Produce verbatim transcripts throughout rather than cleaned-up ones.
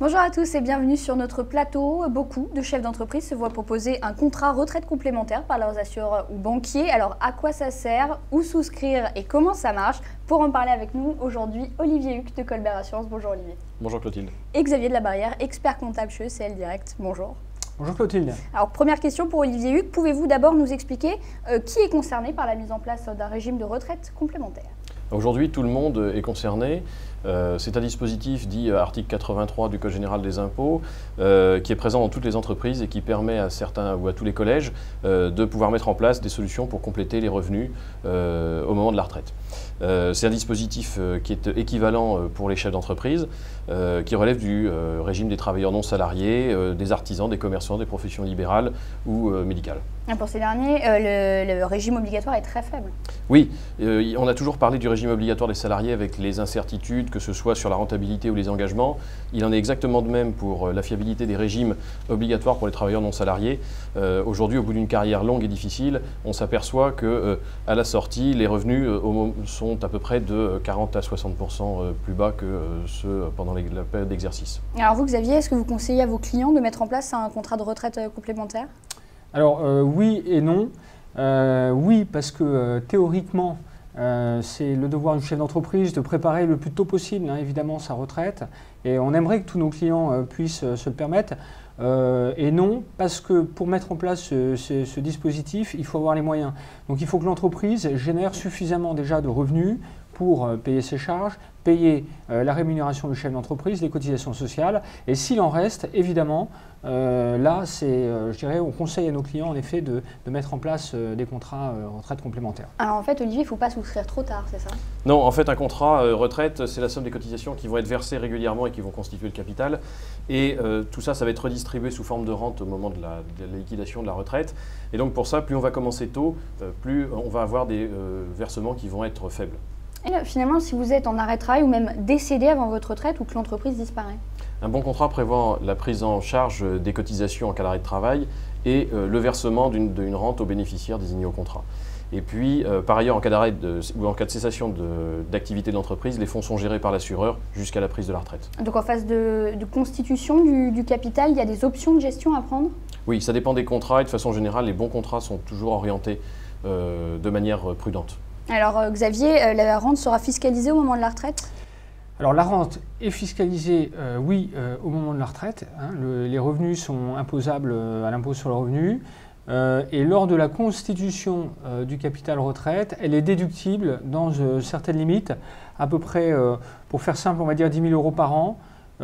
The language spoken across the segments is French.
Bonjour à tous et bienvenue sur notre plateau. Beaucoup de chefs d'entreprise se voient proposer un contrat retraite complémentaire par leurs assureurs ou banquiers. Alors à quoi ça sert, où souscrire et comment ça marche? Pour en parler avec nous aujourd'hui, Olivier Huc de Colbert Assurance. Bonjour Olivier. Bonjour Clotilde. Et Xavier de la Barrière, expert comptable chez E C L Direct. Bonjour. Bonjour Clotilde. Alors première question pour Olivier Huc, pouvez-vous d'abord nous expliquer euh, qui est concerné par la mise en place d'un régime de retraite complémentaire? Aujourd'hui, tout le monde est concerné. Euh, c'est un dispositif dit euh, article quatre-vingt-trois du Code général des impôts euh, qui est présent dans toutes les entreprises et qui permet à certains ou à tous les collèges euh, de pouvoir mettre en place des solutions pour compléter les revenus euh, au moment de la retraite. Euh, c'est un dispositif euh, qui est équivalent euh, pour les chefs d'entreprise, euh, qui relève du euh, régime des travailleurs non salariés, euh, des artisans, des commerçants, des professions libérales ou euh, médicales. Et pour ces derniers, euh, le, le régime obligatoire est très faible. Oui, euh, on a toujours parlé du régime obligatoire des salariés avec les incertitudes, que ce soit sur la rentabilité ou les engagements. Il en est exactement de même pour la fiabilité des régimes obligatoires pour les travailleurs non salariés. Euh, Aujourd'hui, au bout d'une carrière longue et difficile, on s'aperçoit que euh, à la sortie, les revenus euh, au, sont à peu près de quarante à soixante pour cent plus bas que euh, ceux pendant les, la période d'exercice. Alors vous, Xavier, est-ce que vous conseillez à vos clients de mettre en place un contrat de retraite complémentaire? Alors euh, oui et non. Euh, oui, parce que euh, théoriquement, euh, c'est le devoir du chef d'entreprise de préparer le plus tôt possible, hein, évidemment, sa retraite. Et on aimerait que tous nos clients euh, puissent euh, se le permettre. Euh, et non, parce que pour mettre en place ce, ce, ce dispositif, il faut avoir les moyens. Donc il faut que l'entreprise génère suffisamment déjà de revenus pour euh, payer ses charges, payer euh, la rémunération du chef d'entreprise, les cotisations sociales. Et s'il en reste, évidemment, euh, là, c'est, euh, je dirais, on conseille à nos clients en effet de, de mettre en place euh, des contrats euh, retraite complémentaires. Alors en fait, Olivier, il ne faut pas souscrire trop tard, c'est ça? Non, en fait, un contrat euh, retraite, c'est la somme des cotisations qui vont être versées régulièrement et qui vont constituer le capital. Et euh, tout ça, ça va être redistribué sous forme de rente au moment de la, de la liquidation de la retraite. Et donc pour ça, plus on va commencer tôt, euh, plus on va avoir des euh, versements qui vont être faibles. Et là, finalement, si vous êtes en arrêt de travail ou même décédé avant votre retraite ou que l'entreprise disparaît? Un bon contrat prévoit la prise en charge des cotisations en cas d'arrêt de travail et euh, le versement d'une d'une rente aux bénéficiaires désignés au contrat. Et puis, euh, par ailleurs, en cas d'arrêt ou en cas de cessation d'activité de, de l'entreprise, les fonds sont gérés par l'assureur jusqu'à la prise de la retraite. Donc en phase de, de constitution du, du capital, il y a des options de gestion à prendre? Oui, ça dépend des contrats et de façon générale, les bons contrats sont toujours orientés euh, de manière prudente. Alors euh, Xavier, euh, la rente sera fiscalisée au moment de la retraite? Alors la rente est fiscalisée, euh, oui, euh, au moment de la retraite. Hein, le, les revenus sont imposables euh, à l'impôt sur le revenu. Euh, et lors de la constitution euh, du capital retraite, elle est déductible dans euh, certaines limites, à peu près, euh, pour faire simple, on va dire dix mille euros par an.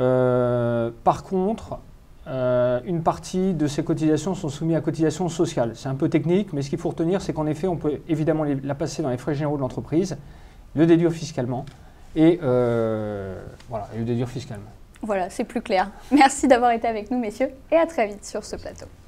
Euh, par contre, euh, une partie de ces cotisations sont soumises à cotisations sociales. C'est un peu technique, mais ce qu'il faut retenir, c'est qu'en effet, on peut évidemment les, la passer dans les frais généraux de l'entreprise, le déduire fiscalement, et euh, voilà, et le déduire fiscalement. Voilà, c'est plus clair. Merci d'avoir été avec nous, messieurs, et à très vite sur ce plateau.